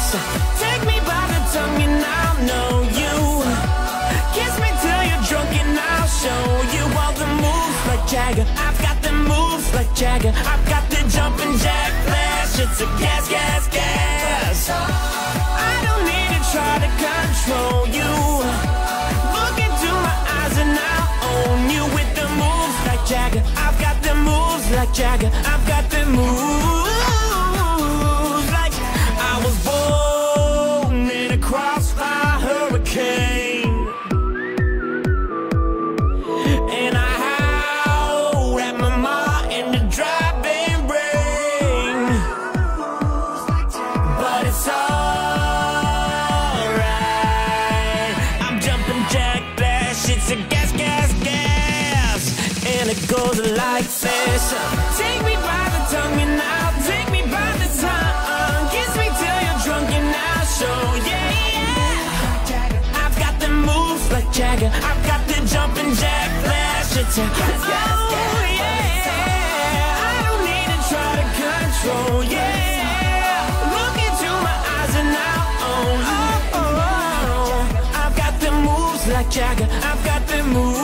Take me by the tongue and I'll know you. Kiss me till you're drunk and I'll show you all the moves like Jagger. I've got the moves like Jagger. I've got the jumping jack flash. It's a gas, gas, gas. I don't need to try to control you. Look into my eyes and I'll own you with the moves like Jagger. I've got the moves like Jagger. I've got the moves like I was born in a crossfire hurricane, and I howl at my ma in the driving rain. But it's alright. I'm jumping jack flash. It's a gas, gas, gas, and it goes like this. Take me by the tongue and I'll take me by the tongue. Kiss me till you're drunk and I'll show, yeah, yeah. I've got the moves like Jagger. I've got the jumping jack flash. It's a gas, gas, gas. Yeah. I don't need to try to control, yeah. Look into my eyes and I'll own you. I've got the moves like Jagger. I've got the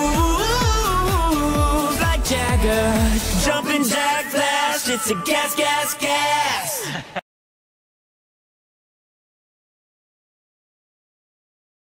moves like Jagger. Jumping jack flash. It's a gas, gas, gas.